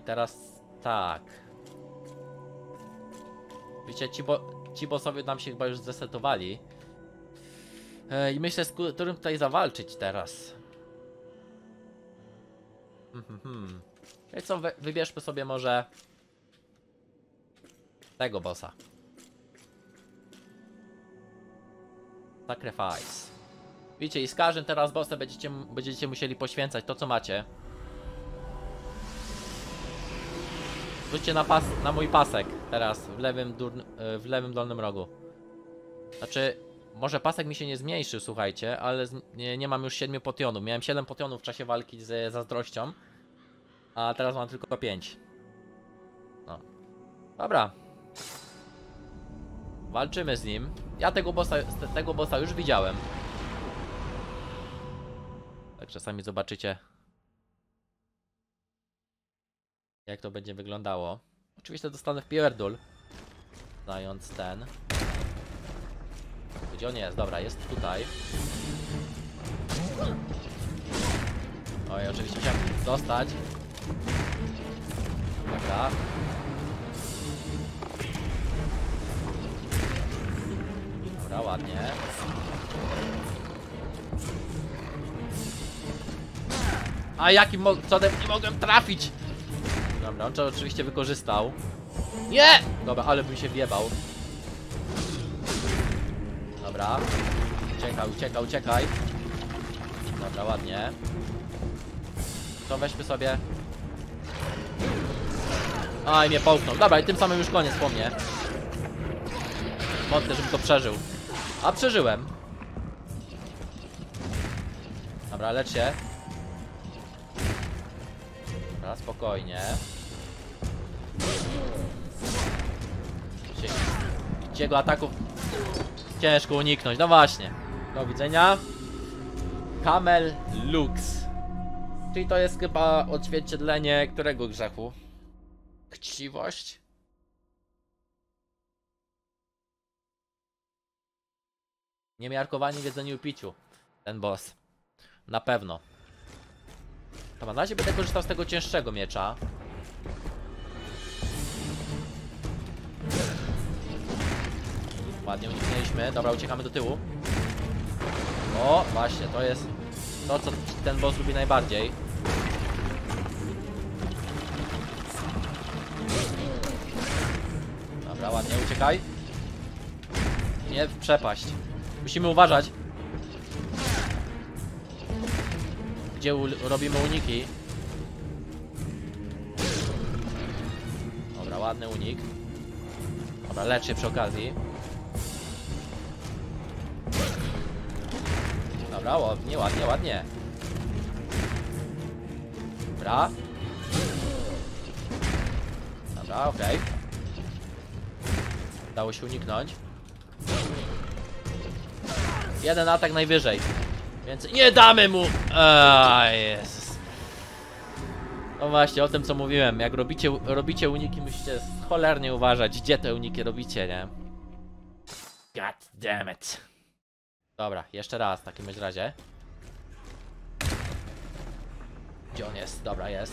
teraz tak. Wiecie, ci bossowie nam się chyba już zresetowali. I myślę, z którym tutaj zawalczyć teraz. Więc co, wybierzmy sobie może tego bossa. Sacrifice. Widzicie, i z każdym teraz bossem będziecie musieli poświęcać to, co macie. Rzućcie na mój pasek teraz w lewym dolnym rogu. Znaczy, może pasek mi się nie zmniejszył, słuchajcie, ale nie mam już 7 potionów. Miałem 7 potionów w czasie walki z zazdrością, a teraz mam tylko 5. No. Dobra. Walczymy z nim. Ja tego bossa już widziałem. Tak czasami zobaczycie, jak to będzie wyglądało. Oczywiście dostanę w pierdol, znając ten. Gdzie on jest? Dobra, jest tutaj. Oj, oczywiście musiałem dostać. Dobra. Dobra, ładnie. A jakim cudem nie mogłem trafić? Dobra, on to oczywiście wykorzystał. Nie! Dobra, ale bym się wjebał. Dobra. Uciekaj. Dobra, ładnie. To weźmy sobie. Aj, mnie połknął. Dobra, i tym samym już koniec po mnie. Wątpię, żebym to przeżył. A przeżyłem. Dobra, lecz się. Dobra, spokojnie. Jego ataków ciężko uniknąć. No właśnie. Do widzenia. Camel Lux. Czyli to jest chyba odzwierciedlenie którego grzechu? Chciwość? Niemiarkowanie w jedzeniu i piciu. Ten boss. Na pewno. To na razie będę korzystał z tego cięższego miecza. Ładnie uniknęliśmy. Dobra, uciekamy do tyłu. O, właśnie, to jest to, co ten boss lubi najbardziej. Dobra, ładnie, uciekaj. Nie w przepaść. Musimy uważać, gdzie robimy uniki. Dobra, ładny unik. Dobra, lecz się przy okazji. Dobra, ładnie. Dobra. Dobra, okej. Udało się uniknąć. Jeden atak najwyżej. Więc nie damy mu. Jezus. No właśnie, o tym co mówiłem. Jak robicie uniki, musicie cholernie uważać, gdzie te uniki robicie, nie? God damn it. Dobra, jeszcze raz w takim razie. Gdzie on jest? Dobra, jest.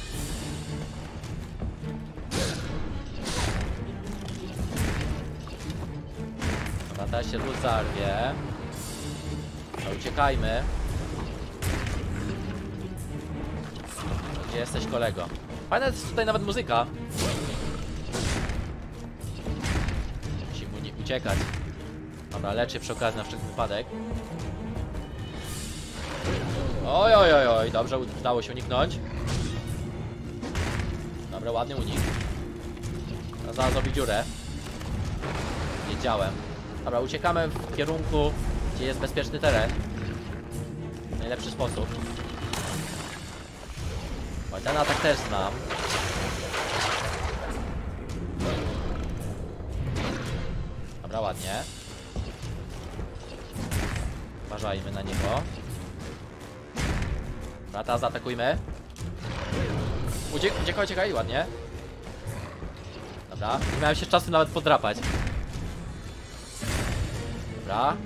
Dobra, teraz się luz zarwie. No, uciekajmy. Gdzie jesteś, kolego? Fajna jest tutaj nawet muzyka. Musimy uciekać. Dobra, lecz się przy okazji na wszelki wypadek. Oj, dobrze, udało się uniknąć. Dobra, ładny unik. Zaraz zrobi dziurę. Wiedziałem. Dobra, uciekamy w kierunku, gdzie jest bezpieczny teren. Najlepszy sposób. Oj, ten atak też znam. Dobra, ładnie. Uważajmy na niego. Dobra, teraz zaatakujmy. Uciekaj, ładnie. Dobra, nie miałem się czasu nawet podrapać. Dobra.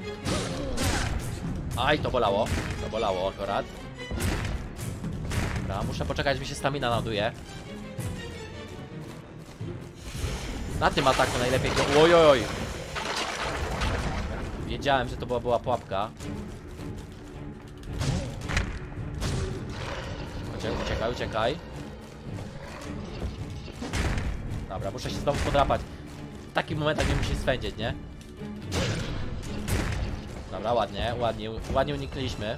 Aj, to bolało akurat. Dobra, muszę poczekać, mi się stamina ładuje. Na tym ataku najlepiej go... Ojoj! Wiedziałem, że to była pułapka. Uciekaj, uciekaj. Dobra, muszę się znowu podrapać. W takim momentach nie musi swędzić, nie? Dobra, ładnie, ładnie uniknęliśmy.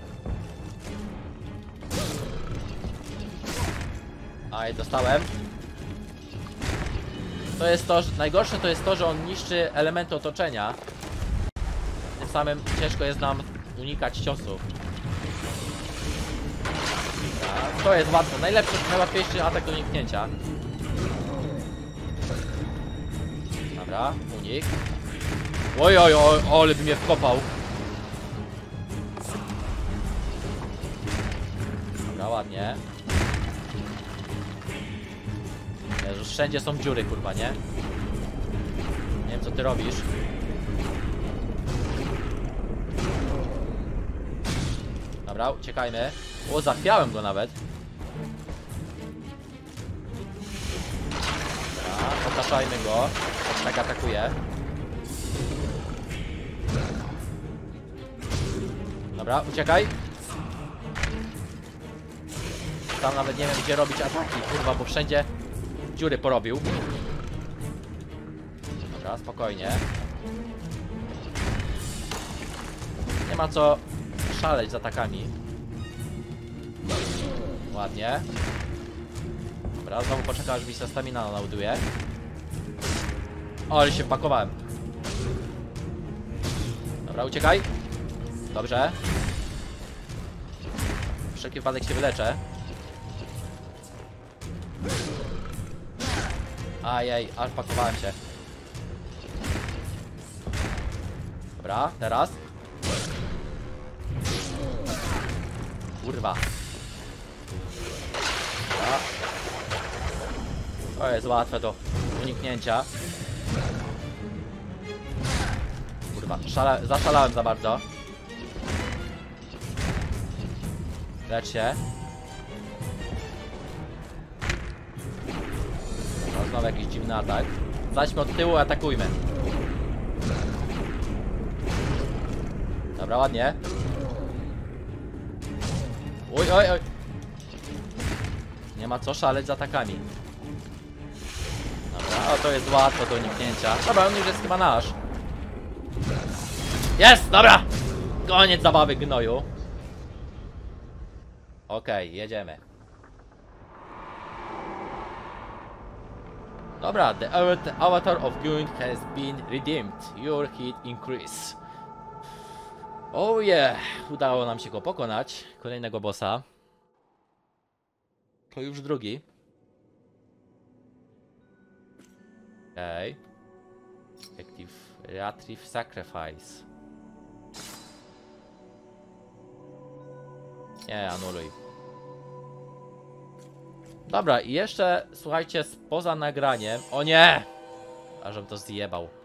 Aj, dostałem. To jest to, że najgorsze to jest to, że on niszczy elementy otoczenia. Tym samym ciężko jest nam unikać ciosów. Tak, to jest łatwe. Najłatwiejszy atak do uniknięcia. Dobra, unik. Oj, oj, oj, ale by mnie wkopał. Dobra, ładnie. Jezus, wszędzie są dziury, kurwa, nie? Nie wiem, co ty robisz. Dobra, uciekajmy. O, zachwiałem go nawet. Dobra, otaczajmy go. Tak atakuje. Dobra, uciekaj. Tam nawet nie wiem, gdzie robić ataki, kurwa, bo wszędzie dziury porobił. Dobra, spokojnie. Nie ma co szaleć z atakami. Ładnie. Dobra, znowu poczekam, aż mi się stamina naładuje. O, ale się wpakowałem. Dobra, uciekaj. Dobrze. Wszelki wypadek się wyleczę. Ajej, aż pakowałem się. Dobra, teraz. Kurwa. Dobra. To jest łatwe do uniknięcia. Kurwa, zaszalałem za bardzo. Lecz się. No, znowu jakiś dziwny atak. Zajdźmy od tyłu i atakujmy. Dobra, ładnie. Oj, oj, oj. Nie ma co szaleć z atakami. Dobra, o, to jest łatwo do uniknięcia. Dobra, on już jest chyba nasz. Jest, dobra! Koniec zabawy, gnoju. Okej, jedziemy. Dobra, the avatar of Gund has been redeemed. Your hit increase. Oh yeah, udało nam się go pokonać. Kolejnego bossa. To już drugi. Okej. Active Retrieve Sacrifice. Nie, anuluj. Dobra, i jeszcze, słuchajcie, poza nagraniem... O nie! Ażem to zjebał.